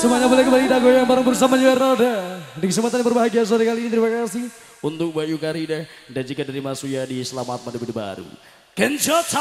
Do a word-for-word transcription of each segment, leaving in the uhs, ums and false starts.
Semuanya boleh kembali kita goyang bareng bersama New Roda. Di kesempatan yang berbahagia sore kali ini terima kasih untuk Bayu Karida dan jika dari Mas Suyadi selamat menuju baru. Kenjota.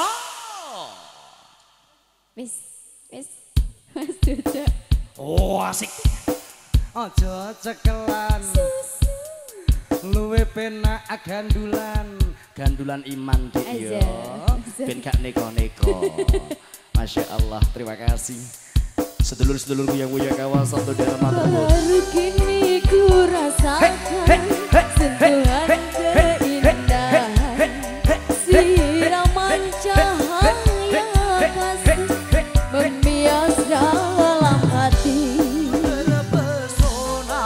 Wis, wis, Mas Duda. Oh asik. Ojo cekelan. Luwe penak gandulan. Gandulan iman dia. Ben gak neko-neko. Masya Allah, terima kasih. Sedulur-sedulurku yang punya kawasan tuh dalam mata. Baru kini ku rasakan sentuhan keindahan siraman cahaya kasih membias dalam hati. Terpesona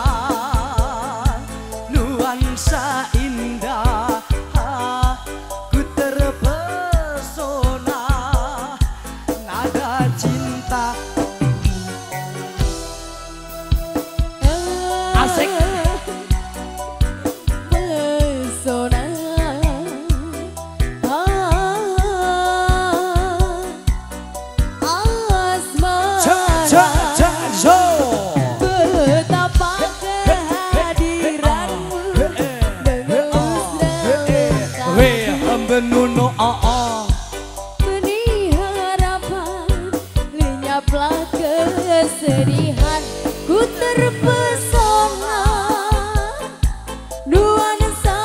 nuansa indah, ku terpesona nada cinta. Asik. Pesona betapa kehadiranmu Benuno oh benih harapan lenyaplah kesedihan ku terpesona nuansa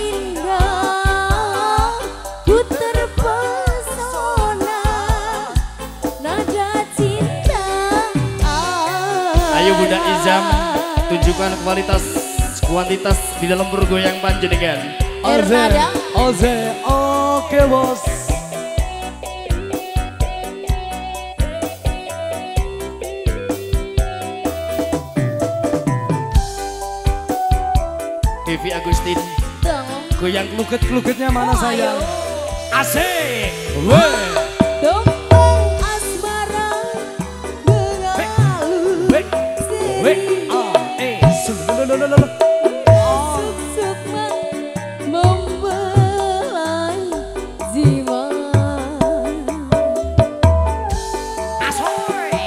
indah ku terpesona nada cinta. Ayo Bunda Izam, tunjukkan kualitas kuantitas di dalam bergoyang panjenengan. Oze, Oze, oke bos. Devi Agustin, goyang kluket-kluketnya mana sayang? Asik, weh. Tumpang asmara mengalir Weh, ah, eh, sululululul. sukma membelai jiwa. Asoy.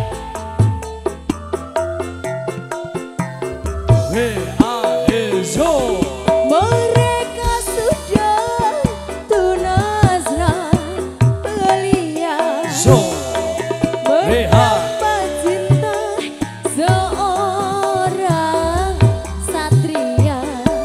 Weh, ah, eh, so. Mereka sudah tunaslah belia So. Weh, ah. mendapat cinta seorang satria.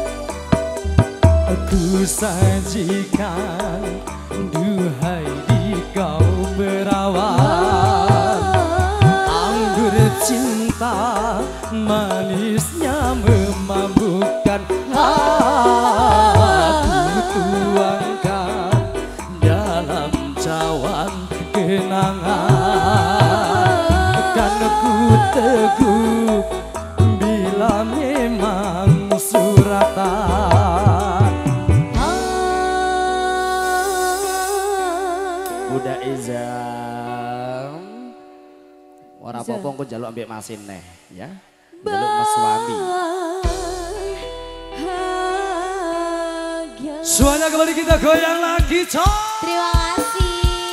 Aku sajikan duhai di kau perawan, anggur cinta manisnya memabukkan. Aku tuangkan dalam cawan kenangan, kan ku teguh bila memang suratan. Bunda Izam, ora apa-apa engko njaluk ambek Masin neh ya. Njaluk Mas Wami. Bahagia. Suara kembali kita goyang lagi, Cok. Terima kasih.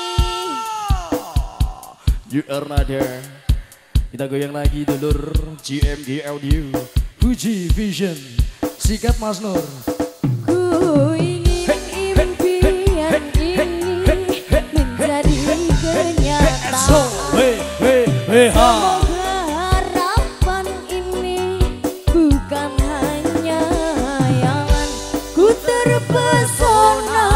You are not there. Kita goyang lagi dulur G M G Audio Fuji Vision. Sikat Mas Nur. Ku ingin impian ini menjadi kenyataan. Weh, weh, weh, ha. Semoga harapan ini bukan hanya hayalan. Ku terpesona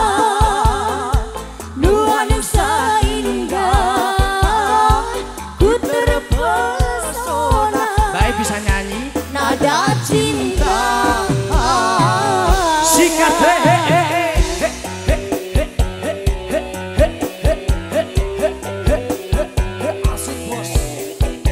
nuansa indah. Ku terpesona Baik bisa nyanyi. nada cinta. Sikat he he he he. Asik bos.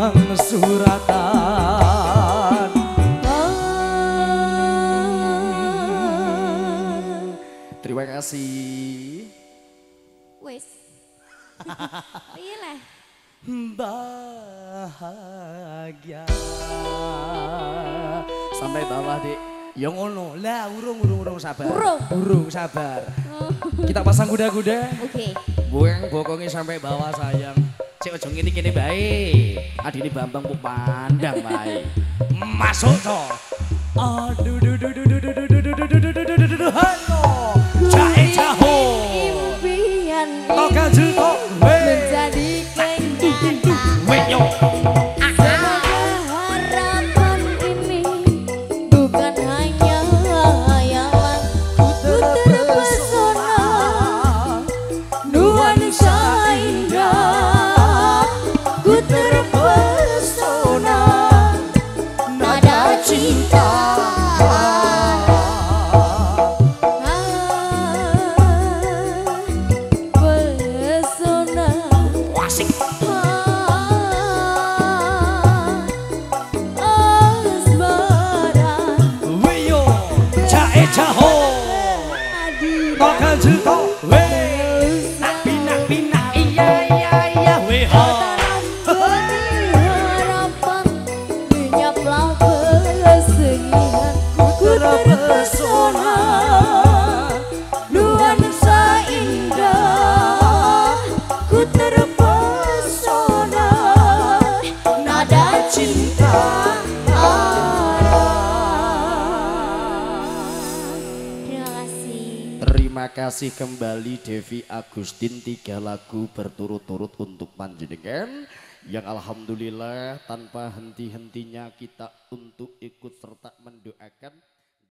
memang suratan. Terima kasih. Wes. Iya lah. Bahagia sampai bawah dek. Ya ngono lah, urung urung urung sabar. Urung. Urung sabar. Kita pasang kuda-kuda. Oke. Buang bokongnya sampai bawah sayang. Cek ojo ngene kene bae. Adine Bambang bu pandang bae. Masuk to. Aduh duh duh duh duh duh duh duh duh duh duh duh duh duh duh halo. Jae jaho. Impian Toka juto. menjadi kenyataan. Wek yo. Semoga harapan ini bukan hanya hayalan. Ku terpesona nuansa indah. Ku terpesona nada cinta. Pesona Wasik. asmara Weyo. Jae jaho. Toka juto. Pinak pinak iya iya iya weho. harapan lenyaplah kesedihan. Ku terpesona nuansa indah. Ku terpesona nada cinta. Terima kasih. Terima kasih kembali Devi Agustin, tiga lagu berturut-turut untuk panjenengan yang alhamdulillah tanpa henti-hentinya kita untuk ikut serta mendoakan